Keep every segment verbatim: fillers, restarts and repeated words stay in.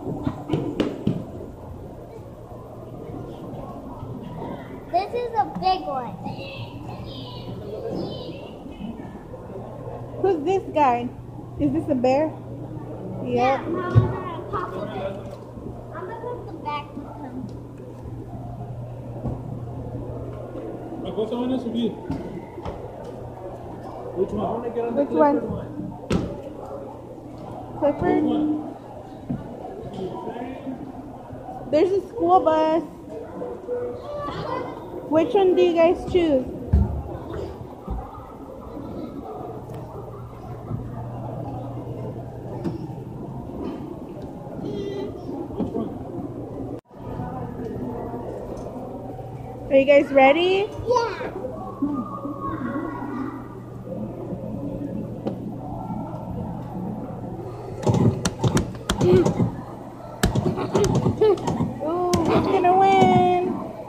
This is a big one. Who's this guy? Is this a bear? Yep. Yeah, Mama's gonna pop it. I'm gonna put the back with him. What's on this with you? Which one? I want to get on the Which one? Clifford one. Clifford? There's a school bus. Which one do you guys choose? Which one? Are you guys ready? Yeah. Ooh, who's gonna win?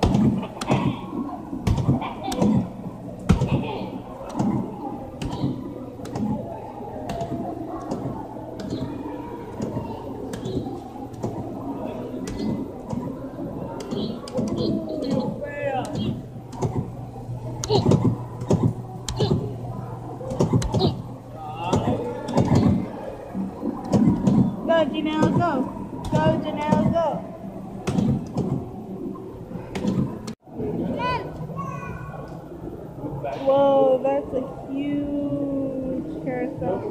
Go, Janelle, go. Go, Janelle, go. Whoa, that's a huge carousel.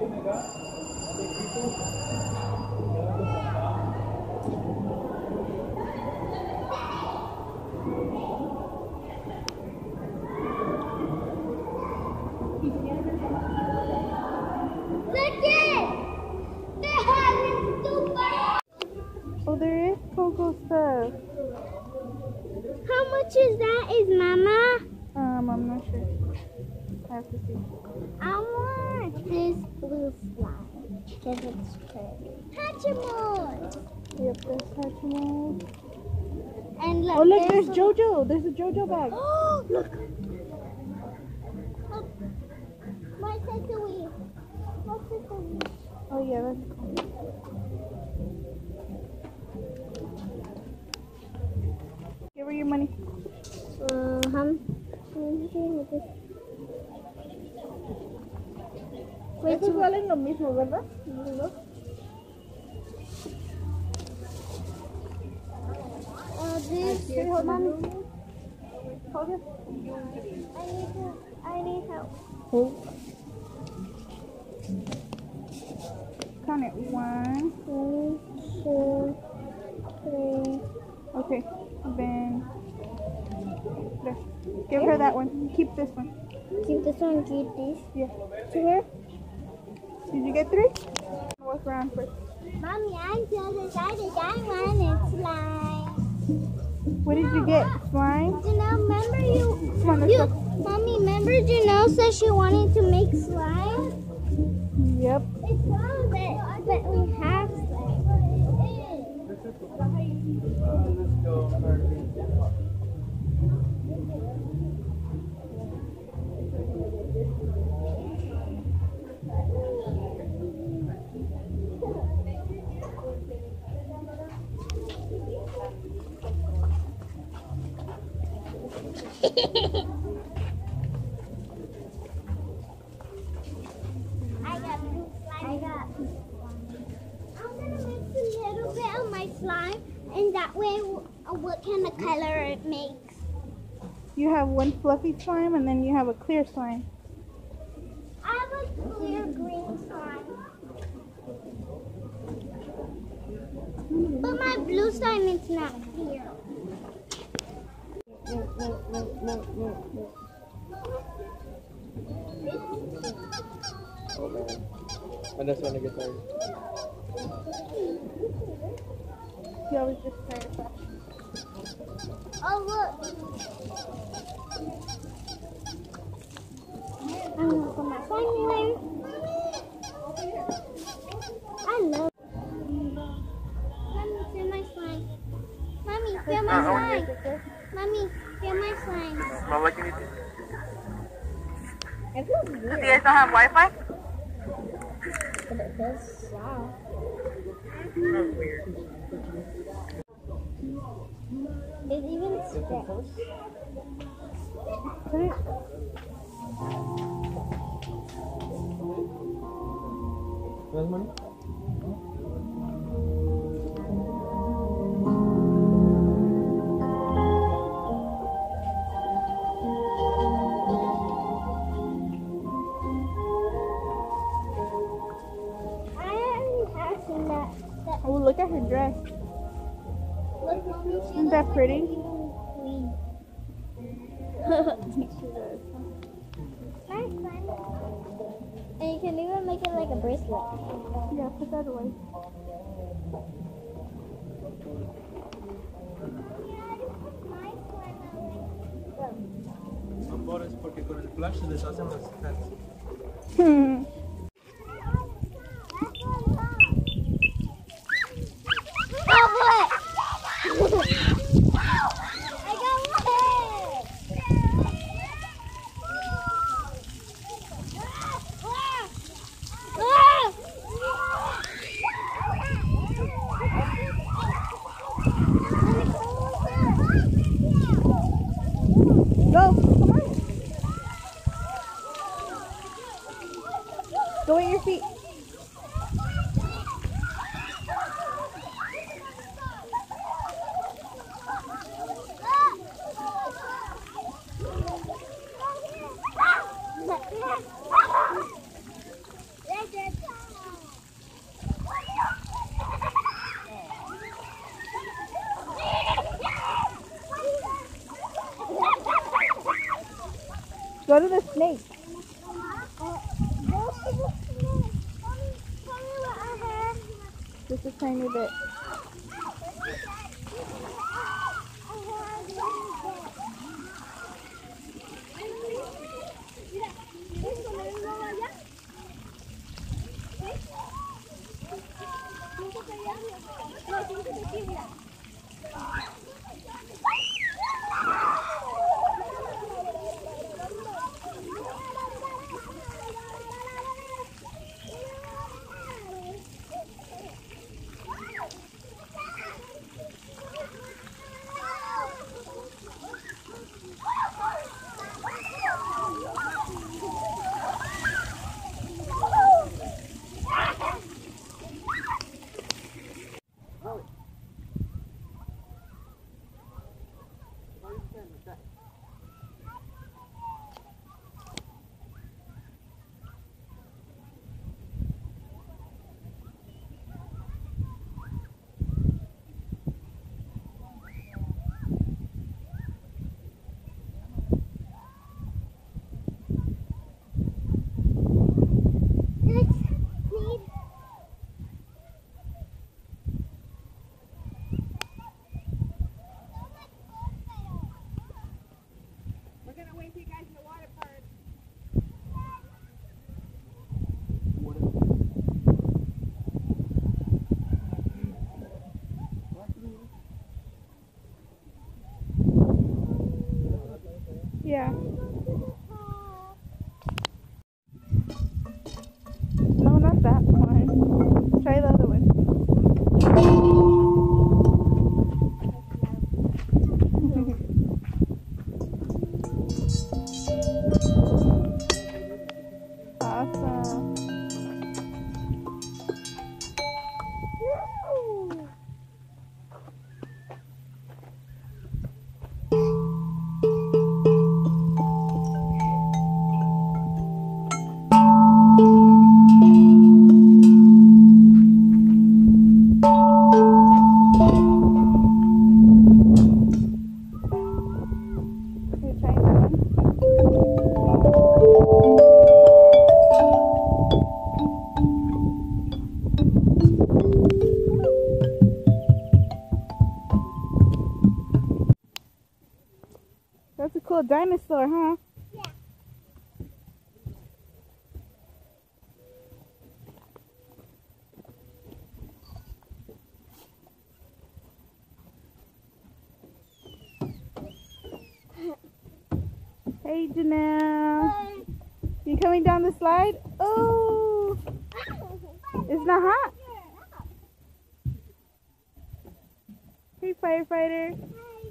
Look it! They're having super. Oh, there is Coco stuff. How much is that, is Mama? Um, I'm not sure. I have to see. I want this blue slime because it's pretty. Hatchimals! Yep, there's Hatchimals. And look, Oh, look, there's a- JoJo. There's a JoJo bag. Oh, look! Look. My takeaway. My takeaway. Oh, yeah, that's cool. Give her your money. Uh, hum. Estos valen lo mismo, ¿verdad? ¿No? Uh, this, Okay, hold Mommy, on. Hold it. I need to, I need help. Hold. Count it. One. One, two, three. Okay. Then. There. Give her that one. Keep this one. Keep this one, keep this. Yeah. To her. Did you get three? Walk around first. Mommy, I'm so excited. I want it slime. What did you get? Slime? Janelle, remember you, Come on, let's you, go. Mommy, remember Janelle said she wanted to make slime? Yep. It's wrong that, but we have slime. I got blue slime. I got blue slime. I'm gonna mix a little bit of my slime, and that way, uh, what kind of color it makes. You have one fluffy slime and then you have a clear slime. I have a clear green slime. But my blue slime is not clear. Oh man. I just want to get tired. You always just try it fast. Oh, look. I'm gonna put my slime in there. I love Mommy, feel my slime. Mommy, feel my slime. Mommy, feel my slime. Smell like anything? It feels Do you weird. guys don't have Wi-Fi? But it does. Wow. It even stretched. Put it. Where's money? I haven't seen that. that Oh, look at her dress. look, Mommy, she Isn't that looks pretty? Like queen. Nice one. And you can even make it like a bracelet. Yeah, put that away. Son boras porque con el flash se les hacen las cats. Hmm. Go, come on. Go at your feet. Go to the snake. Just a tiny bit. Yeah. No, not that one. Try the other one. Awesome. You're trying that one? That's a cool dinosaur, huh? Yeah. Hey, Janelle. You coming down the slide? Oh, it's not hot? Hey, firefighter. Hi.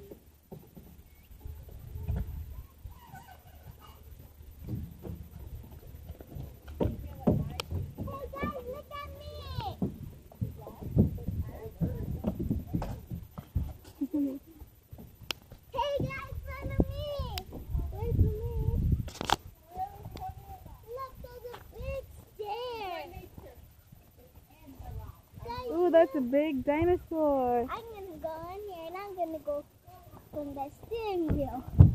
Hey guys, look at me. Hey guys, follow me. Wait for me. Look, there's a big stair. Guys, Ooh, that's a big dinosaur. I'm gonna go in here and I'm gonna go from the steering wheel.